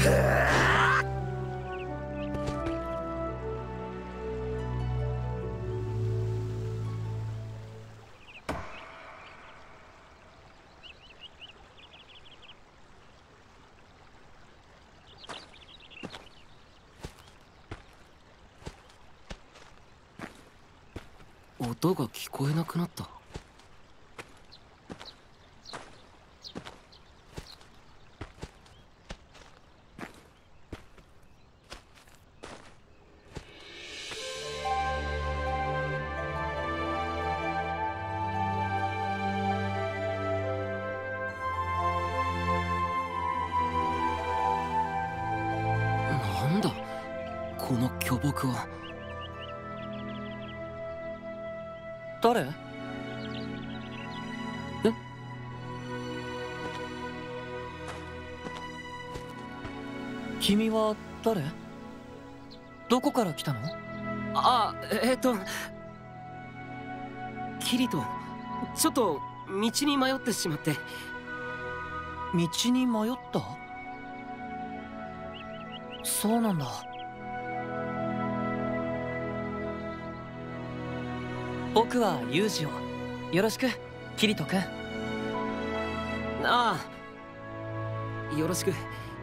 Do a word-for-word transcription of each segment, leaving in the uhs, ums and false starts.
音が聞こえなくなった。なんだこの巨木は。誰？え？君は誰？どこから来たの？あ、えっとキリト、ちょっと道に迷ってしまって。道に迷った？そうなんだ。僕はユージをよろしく、キリト君。ああ、よろしく。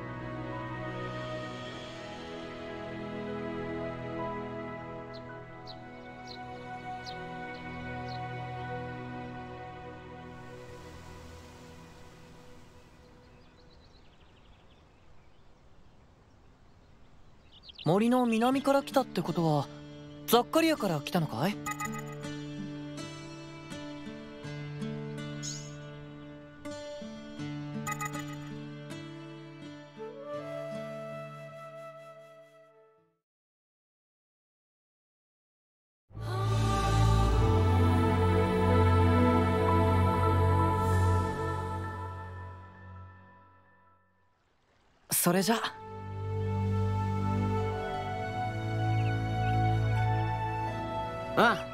森の南から来たってことはザッカリアから来たのかい？それじゃああ。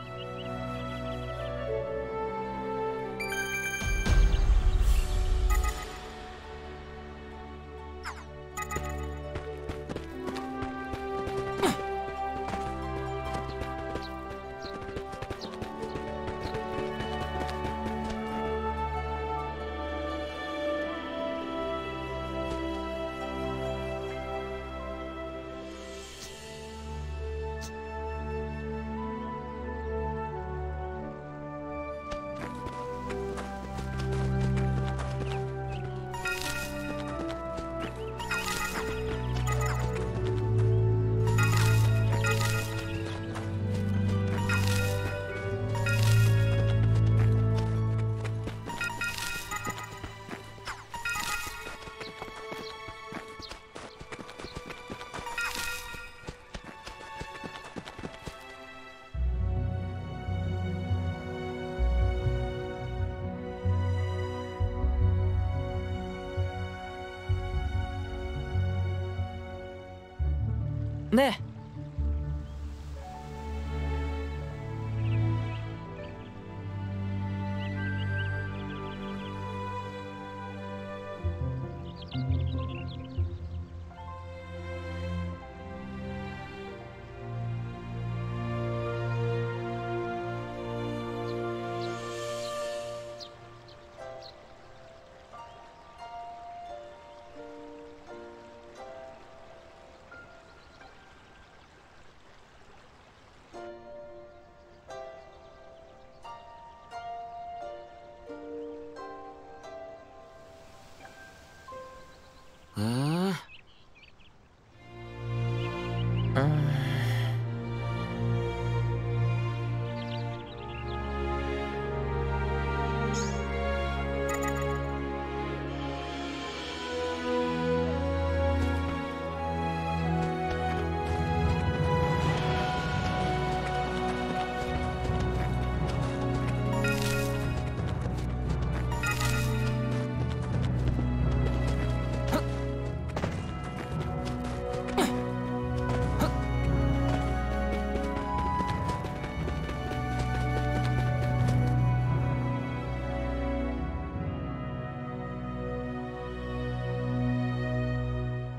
ねえ。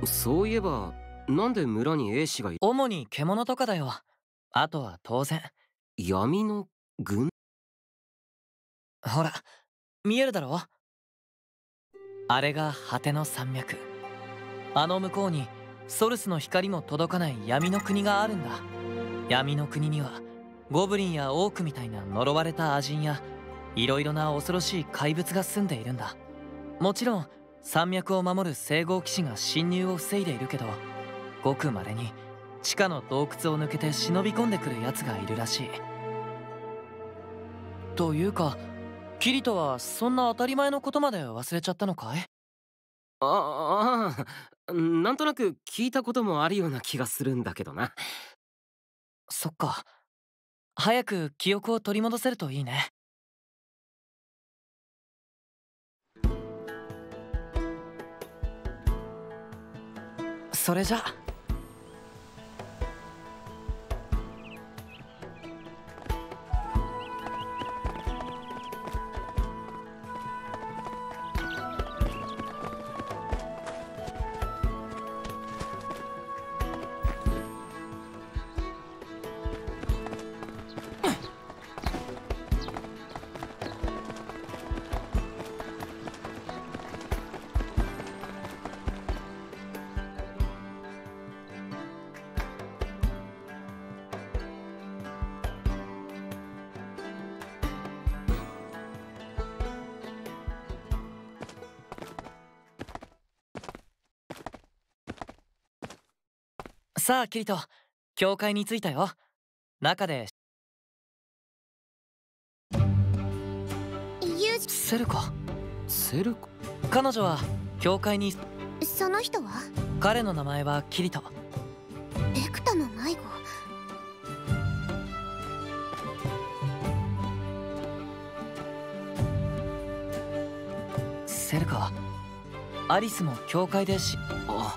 そういえば、なんで村に兵士がいる？ 主に獣とかだよ。あとは当然。 闇の軍？ ほら、見えるだろ？あれが果ての山脈。あの向こうにソルスの光も届かない闇の国があるんだ。闇の国にはゴブリンやオークみたいな呪われた亜人やいろいろな恐ろしい怪物が住んでいるんだ。もちろん山脈を守る聖号騎士が侵入を防いでいるけど、ごく稀に地下の洞窟を抜けて忍び込んでくる奴がいるらしい。というか、キリトはそんな当たり前のことまで忘れちゃったのかい？ ああ、なんとなく聞いたこともあるような気がするんだけどな。 そっか。早く記憶を取り戻せるといいね。それじゃ。さあキリト、教会に着いたよ。中でセルカ。 セルカ？ 彼女は教会に。 その人は？ 彼の名前はキリト。 ベクタの迷子。 セルカ、アリスも教会でし。 あ、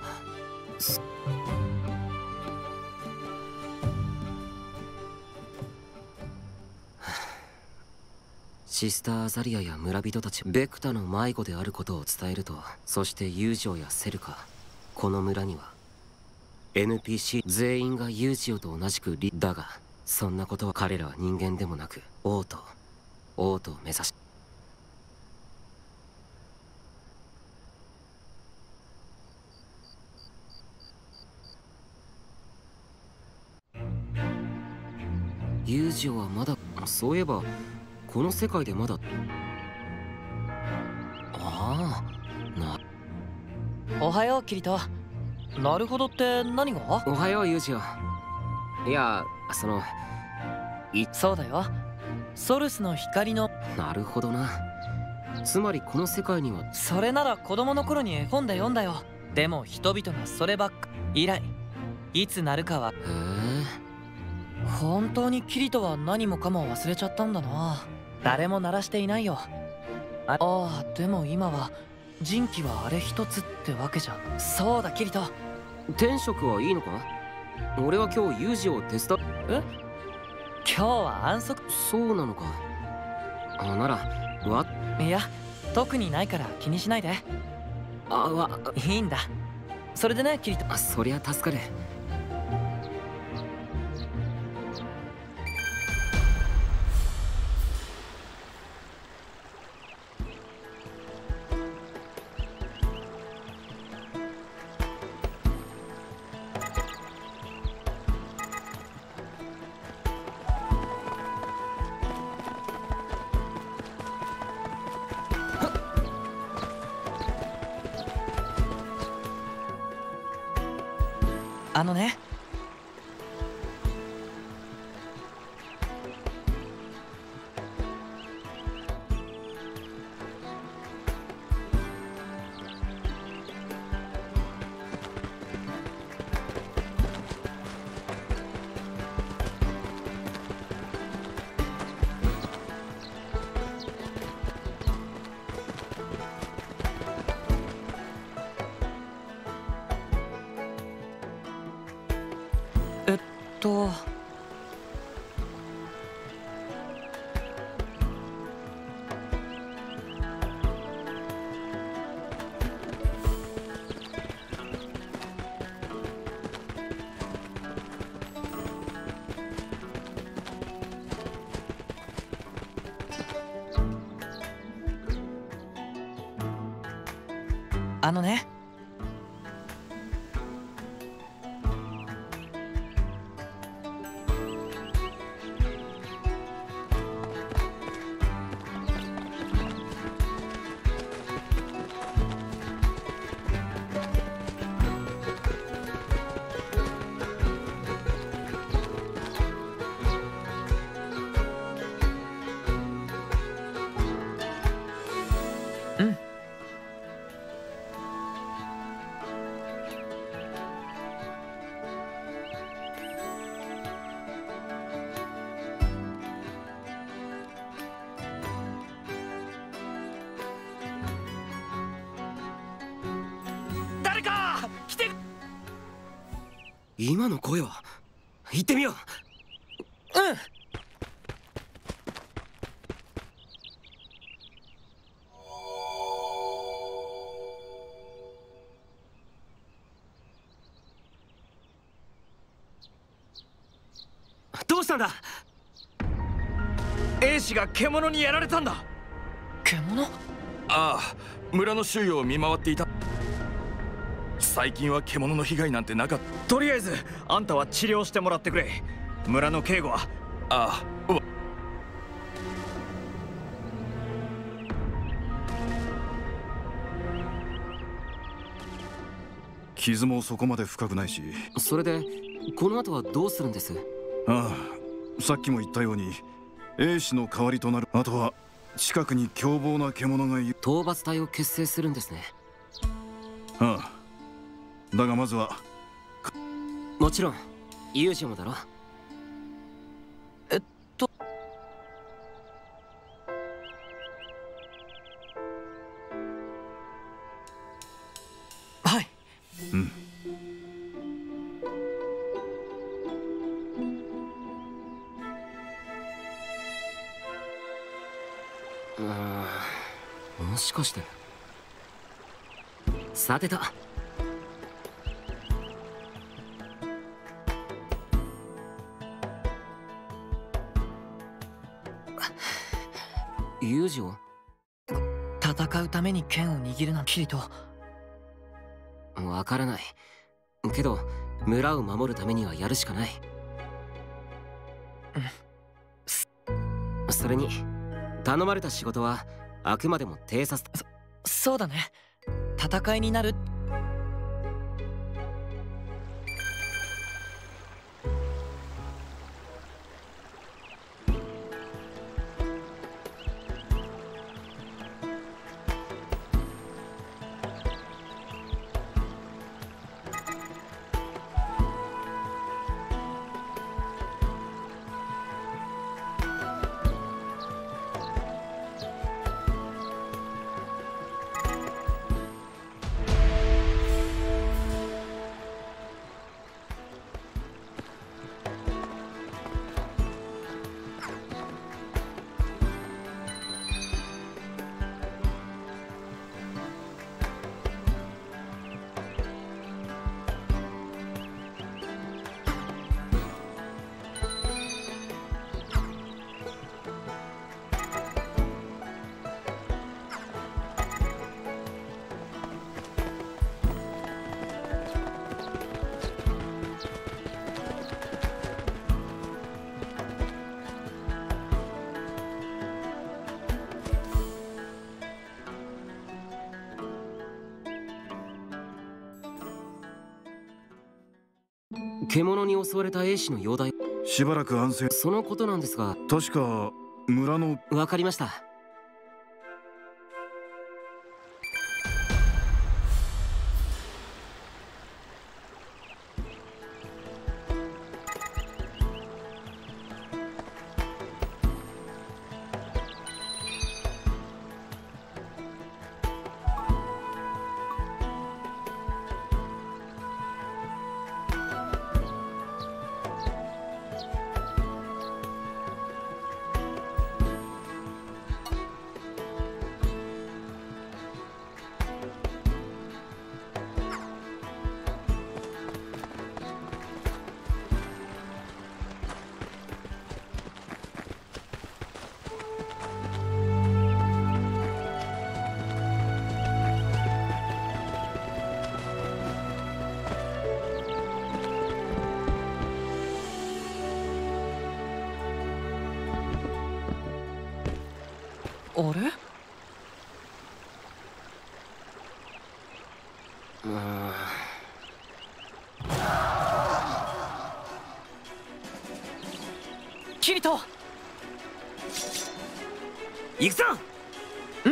シスターアザリアや村人たち、ベクタの迷子であることを伝えると、そして友情やセルカ、この村には エヌピーシー 全員がユージオと同じくリだが、そんなことは彼らは人間でもなく王と王と目指し。友情はまだ、そういえばこの世界でまだ。ああ、な。 おはようキリト。なるほどって何が？ おはようユージオ。いや、そのいそうだよ、ソルスの光の。 なるほどな。つまりこの世界には。 それなら子供の頃に絵本で読んだよ。でも人々がそればっか以来、いつなるかは。 へえ。 本当にキリトは何もかも忘れちゃったんだな。誰も鳴らしていないよ。ああ、でも今は人気はあれ一つってわけじゃ。そうだキリト。 天職はいいのか？俺は今日ユージを手伝。 え？今日は安息。 そうなのか。あ、ならわ。 いや、特にないから気にしないで。 あわ。 いいんだ。それでねキリト。 あ、そりゃ助かる。 あのね。えっとあのね、うん。誰か来て。 今の声は。行ってみよう。 うん。 どうしたんだ。 英氏が獣にやられたんだ。 獣？ ああ、村の周囲を見回っていた。最近は獣の被害なんてなかった。とりあえずあんたは治療してもらってくれ。村の警護は。ああ、 傷もそこまで深くないし。 それでこの後はどうするんです？ ああ、さっきも言ったように英氏の代わりとなる。あとは近くに凶暴な獣がいる。 討伐隊を結成するんですね。 ああ、だがまずは。 もちろんユージもだろ。 えっとはい。 うん。 うん、もしかして。さてと。ユージを戦うために剣を握るなんて。キリト。 わからないけど村を守るためにはやるしかない。うん、それに頼まれた仕事はあくまでも偵察。 そそうだね。戦いになる。 獣に襲われた英氏の容体。 しばらく安静。 そのことなんですが。 確か村の。 わかりました。 あれ？ うんキリト、 行くぞ。 うん。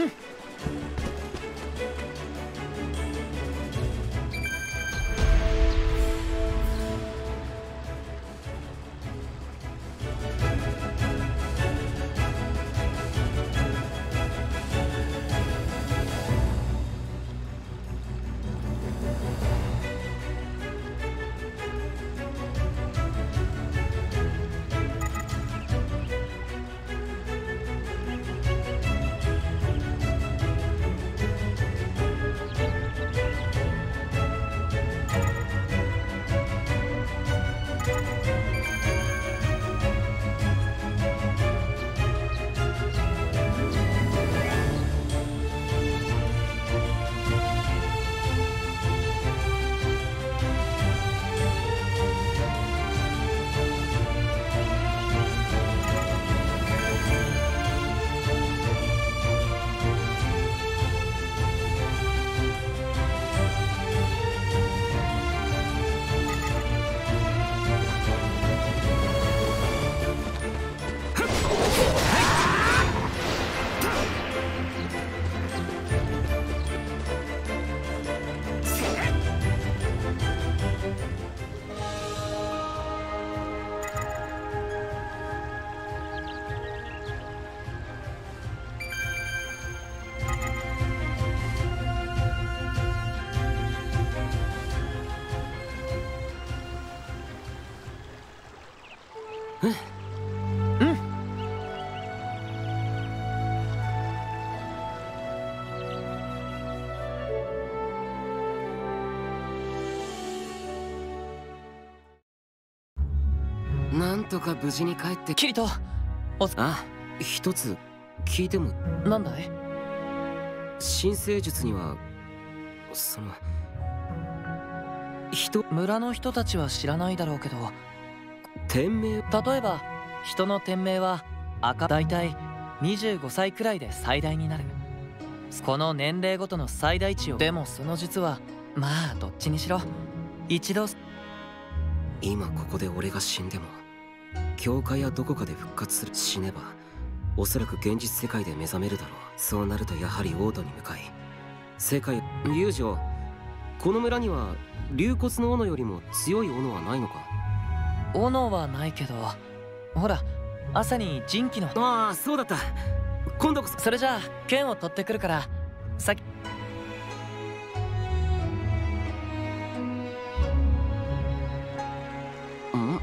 なんとか無事に帰ってキリト、おつあ、一つ聞いても。 なんだい？ 新生術にはその人村の人たちは知らないだろうけど、 天命、 例えば人の天命は赤、だいたいにじゅうごさいくらいで最大になる。この年齢ごとの最大値を。でもその術はまあどっちにしろ一度。 今ここで俺が死んでも教会やどこかで復活する。死ねばおそらく現実世界で目覚めるだろう。そうなるとやはり王都に向かい世界。遊女、この村には竜骨の斧よりも強い斧はないのか？ 斧はないけど、ほら朝に人気の。 ああ、そうだった。今度こそ。 それじゃあ剣を取ってくるから先。 ん？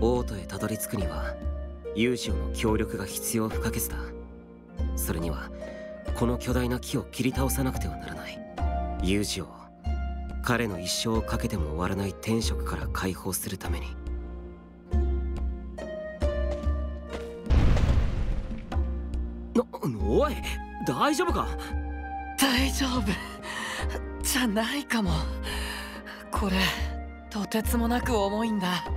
王都へたどり着くにはユージオの協力が必要不可欠だ。それにはこの巨大な木を切り倒さなくてはならない。ユージオを彼の一生をかけても終わらない天職から解放するために。な、おい、大丈夫か？ 大丈夫じゃないかも。これとてつもなく重いんだ。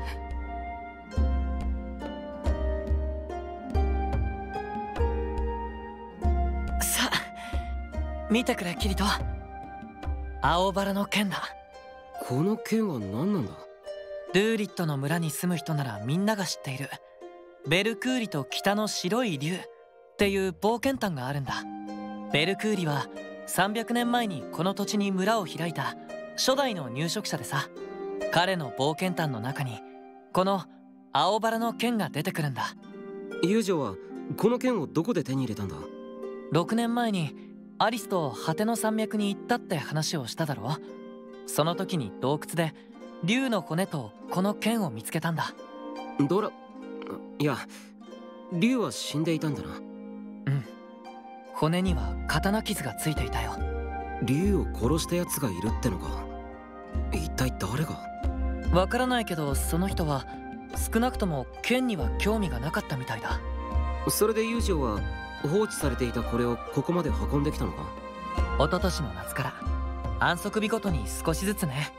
さあ見てくれキリト、青バラの剣だ。 この剣は何なんだ？ ルーリットの村に住む人ならみんなが知っているベルクーリと北の白い竜っていう冒険譚があるんだ。ベルクーリはさんびゃくねんまえにこの土地に村を開いた初代の入植者でさ、彼の冒険譚の中にこの青バラの剣が出てくるんだ。 ユージオはこの剣をどこで手に入れたんだ？ ろくねんまえにアリスと果ての山脈に行ったって話をしただろ。その時に洞窟で竜の骨とこの剣を見つけたんだ。 ドラいや竜は死んでいたんだな。 うん、骨には刀傷がついていたよ。 竜を殺したやつがいるってのか。一体誰が？ わからないけどその人は少なくとも剣には興味がなかったみたいだ。 それでユージオは放置されていたこれをここまで運んできたのか？ 一昨年の夏から安息日ごとに少しずつね。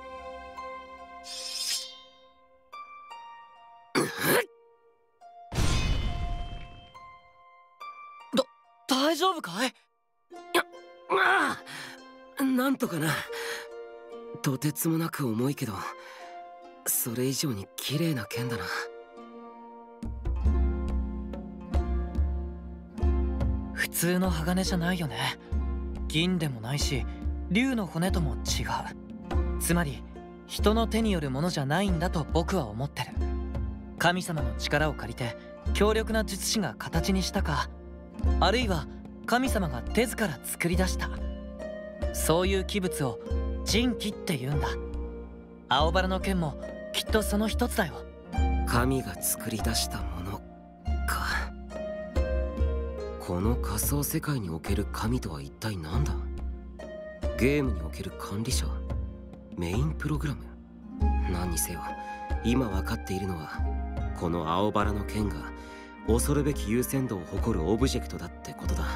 だ大丈夫かい？ ああ、なんとかな。とてつもなく重いけどそれ以上に綺麗な剣だな。 普通の鋼じゃないよね。銀でもないし竜の骨とも違う。つまり人の手によるものじゃないんだと僕は思ってる。神様の力を借りて強力な術師が形にしたか、あるいは神様が手ずから作り出した、そういう器物を神器って言うんだ。青バラの剣もきっとその一つだよ。 神が作り出したものか。この仮想世界における神とは一体何だ？ゲームにおける管理者？メインプログラム？何にせよ今分かっているのはこの青バラの剣が恐るべき優先度を誇るオブジェクトだってことだ。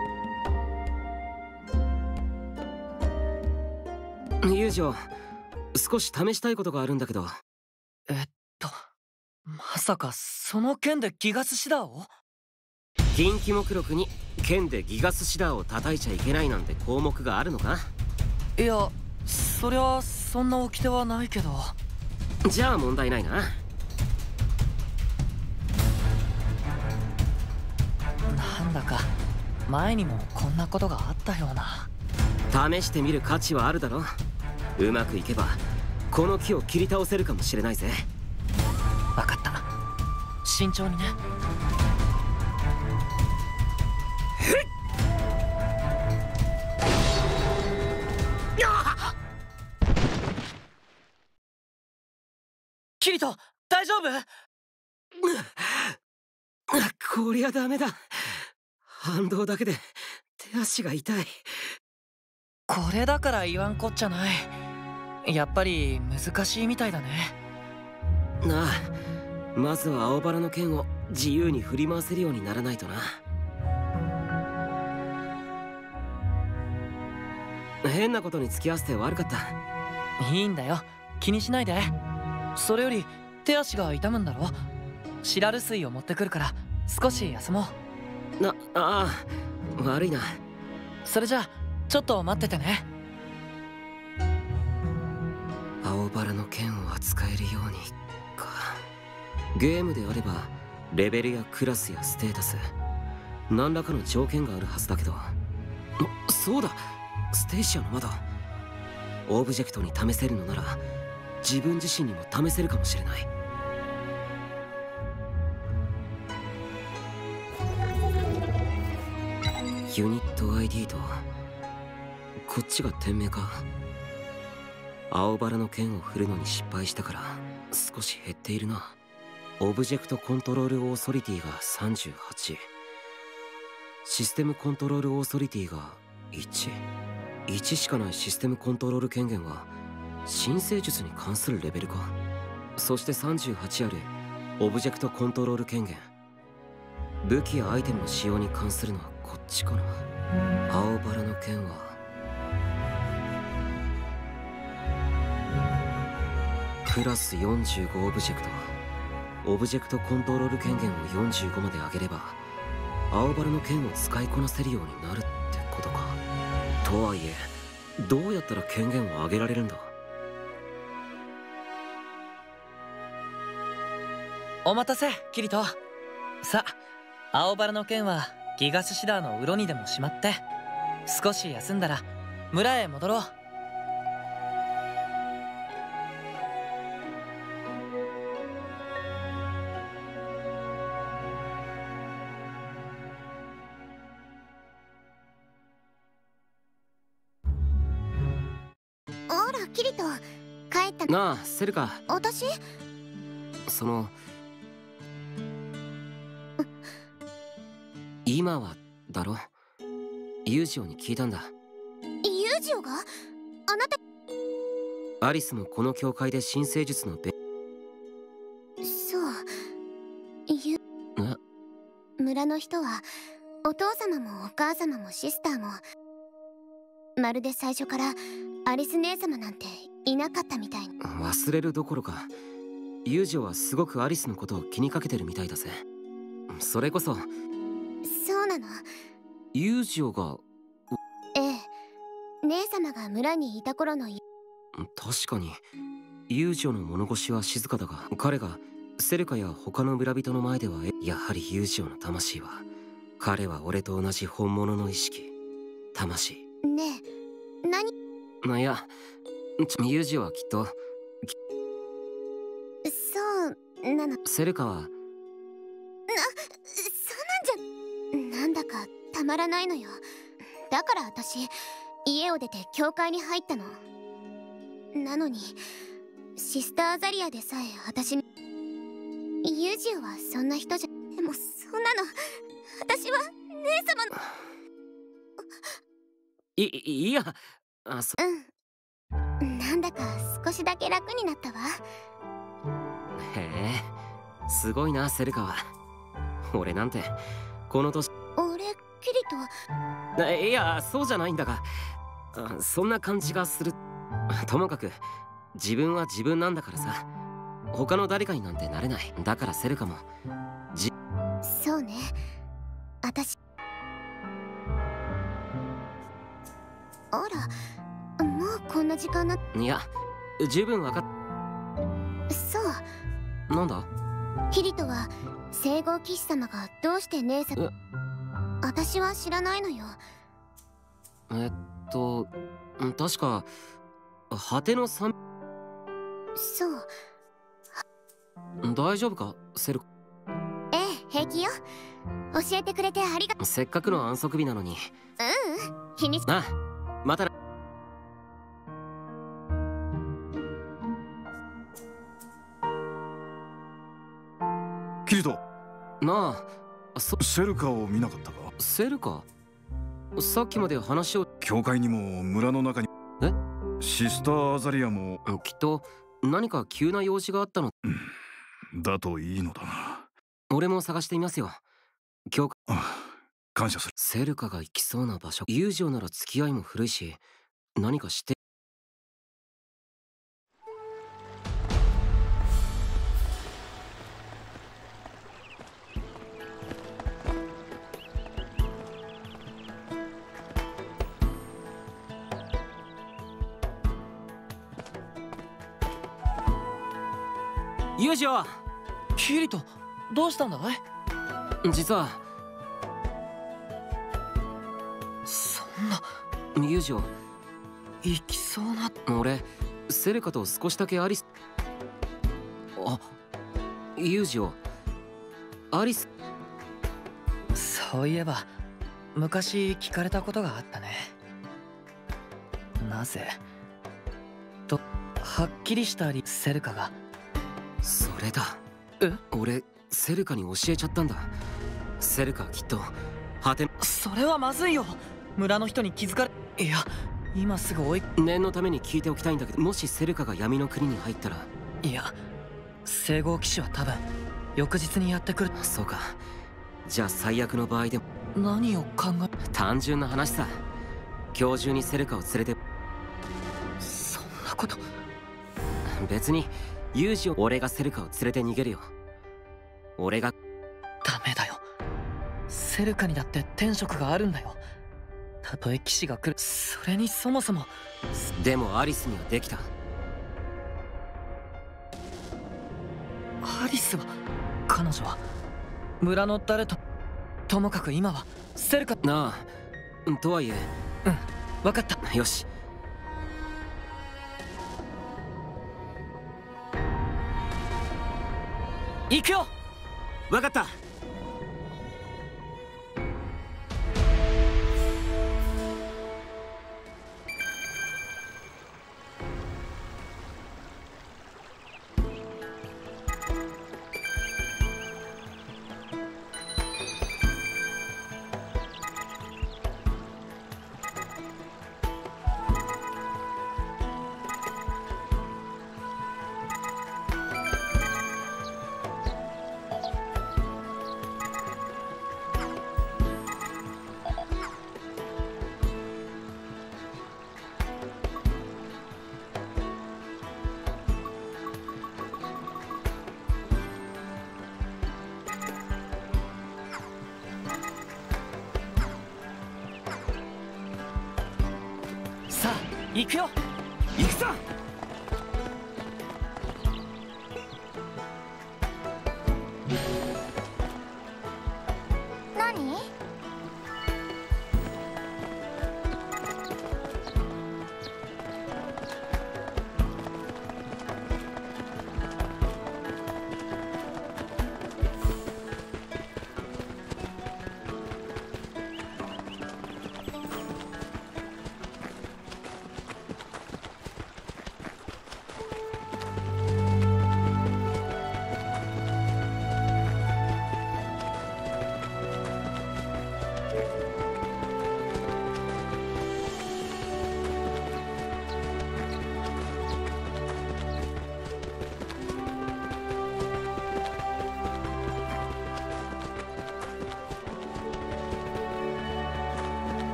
ユージオ、少し試したいことがあるんだけど。 えっとまさかその剣でギガスシダーを？ 近畿目録に剣でギガスシダーを叩いちゃいけないなんて項目があるのか？ いやそりゃそんな掟はないけど。 じゃあ問題ないな。 なんだか前にもこんなことがあったような。 試してみる価値はあるだろ。うまくいけばこの木を切り倒せるかもしれないぜ。 分かった、慎重にね。キリト大丈夫？ こりゃダメだ。反動だけで手足が痛い。 これだから言わんこっちゃない。やっぱり難しいみたいだね。 なあ、まずは青バラの剣を自由に振り回せるようにならないとな。変なことに付き合わせて悪かった。 いいんだよ、気にしないで。それより手足が痛むんだろ。シラル水を持ってくるから少し休もう。な、ああ、悪いな。 それじゃあちょっと待っててね。 青バラの剣を扱えるようにか。ゲームであればレベルやクラスやステータス何らかの条件があるはずだけど。そうだ、ステーシアの窓。オブジェクトに試せるのなら自分自身にも試せるかもしれない。ユニット アイディー とこっちが店名か。青バラの剣を振るのに失敗したから少し減っているな。 オブジェクトコントロールオーソリティがさんじゅうはち、システムコントロールオーソリティがいち。いちしかないシステムコントロール権限は新生術に関するレベルか。そしてさんじゅうはちあるオブジェクトコントロール権限、武器やアイテムの使用に関するのはこっちかな。青バラの剣はプラスよんじゅうごオブジェクト。オブジェクトコントロール権限をよんじゅうごまで上げれば青バラの剣を使いこなせるようになるってことか。とはいえどうやったら権限を上げられるんだ。 お待たせキリト。さあ、青バラの剣はギガスシダーの鱗にでもしまって少し休んだら村へ戻ろう。 あらキリト、帰ったの？ なあセルカ、 私？ その今はだろ、ユージオに聞いたんだ。 ユージオが？あなた？ アリスもこの教会で新生術のべそうゆえ村の人はお父様もお母様もシスターもまるで最初からアリス姉様なんていなかったみたい。 忘れるどころかユージオはすごくアリスのことを気にかけてるみたいだぜ。それこそそうなの？ ユージオがええ、姉様が村にいた頃の。 確かにユージオの物腰は静かだが、彼がセルカや他の村人の前ではやはりユージオの魂は、彼は俺と同じ本物の意識、魂。 ねえ、何？ いやちユージオはきっとそうなの。 セルカはな、そうなんじゃ、なんだかたまらないのよ。だから私家を出て教会に入ったの。なのにシスターアザリアでさえ私に、ユージオはそんな人じゃ。でもそんなの私は姉様の。 いいやあそうんなんだか少しだけ楽になったわ。 へえすごいなセルカは。俺なんてこの年。 俺キリトいやそうじゃないんだが、そんな感じがする。ともかく自分は自分なんだからさ、他の誰かになんてなれない。だからセルカもじそうね、私。あら、もうこんな時間な。 いや十分わかっ。 そうなんだキリトは聖号騎士様がどうして姉様。私は知らないのよ。 えっと確か果ての三。 そう大丈夫かセルカ。 ええ平気よ。教えてくれてありが。 せっかくの安息日なのに。 ううん気にしなあまたな。 キリト、 なあそセルカを見なかったか？ セルカさっきまで話を。 教会にも村の中に。 えシスターアザリアも。 きっと何か急な用事があったの。 だといいのだな。 俺も探してみますよ。教会。 感謝する。 セルカが行きそうな場所。友情なら付き合いも古いし何か知って。ユージオ。 キリトどうしたんだい？ 実はそんな。 ユージオ行きそうな。 俺セルカと少しだけアリス。あユージオアリス。 そういえば昔聞かれたことがあったね。なぜとはっきりしたりセルカが。 それだえ？ 俺セルカに教えちゃったんだ。セルカはきっと果て。 それはまずいよ。村の人に気づかれ。いや今すぐ追い。 念のために聞いておきたいんだけど、もしセルカが闇の国に入ったら。 いや聖号騎士は多分翌日にやってくる。 そうか。じゃあ最悪の場合でも。 何を考え。 単純な話さ。今日中にセルカを連れて。 そんなこと。 別にユージを。俺がセルカを連れて逃げるよ。俺が。 ダメだよ。セルカにだって天職があるんだよ。たとえ騎士が来る。それにそもそも。 でもアリスにはできた。 アリスは。彼女は村の誰と。ともかく今はセルカ。 なあ。とはいえ。 うん、分かった。 よし。 行くよ。 分かった。 さあ行くよ。 行くぞ。 何？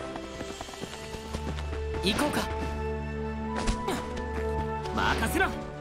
行こうか。 任せろ。